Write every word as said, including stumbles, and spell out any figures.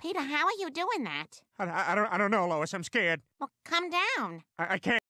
Peter, how are you doing that? I, I, I don't I don't know, Lois. I'm scared. Well, come down. I, I can't.